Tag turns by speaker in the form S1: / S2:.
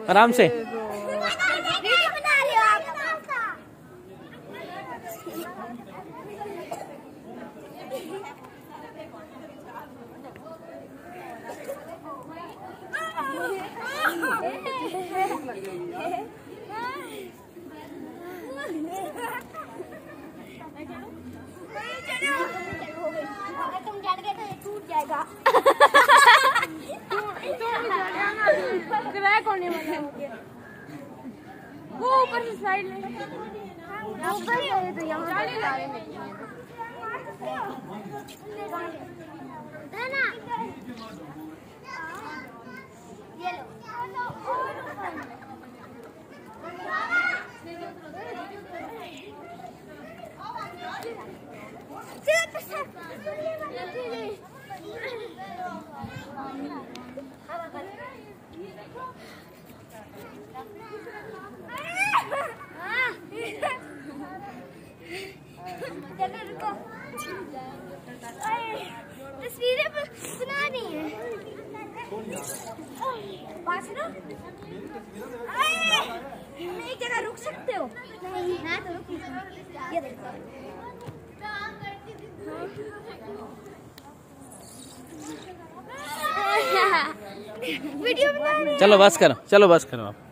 S1: आराम से।
S2: तुम चढ़ गए तो ये टूट जाएगा। क्रैक होने वाला हो गया। वो ऊपर से साइड में ऊपर गए तो यहाँ है ना। ये लो। तस्वीरें सुना नहीं है। एक जगह रुक सकते हो? नहीं ना तो रुक। ये देखो वीडियो बना रहे हैं।
S1: चलो बस करो, चलो बस करो आप।